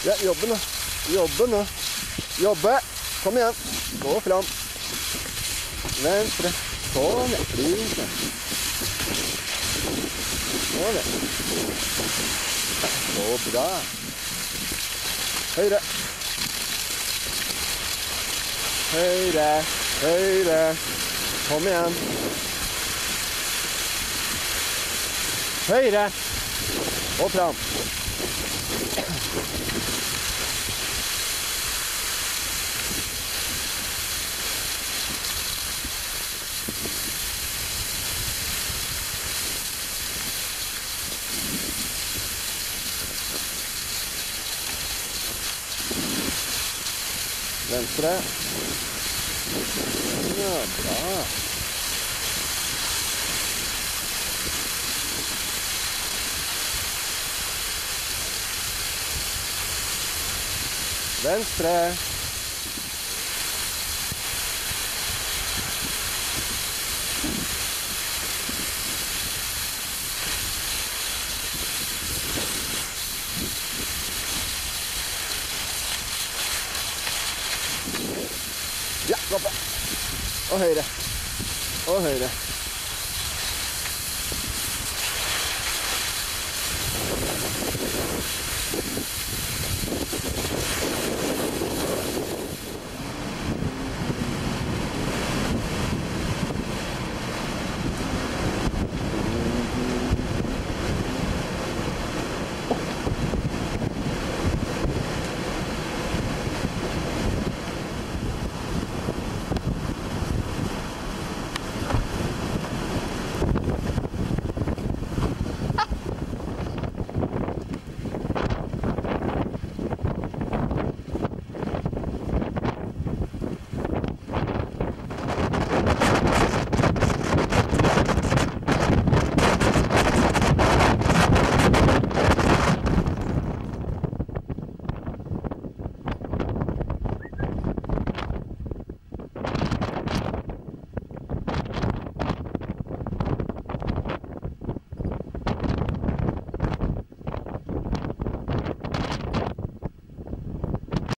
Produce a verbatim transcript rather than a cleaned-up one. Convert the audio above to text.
Ja, jobbe nå. Jobbe nå. Jobbe. Kom igjen. Gå fram. Venstre. Sånn, ja. Flink, ja. Sånn, ja. Så bra. Høyre. Høyre. Høyre. Kom igjen. Høyre. Og fram. Venstre. Ja, bra. Venstre. Ja, gå på. Og høyre. Og høyre.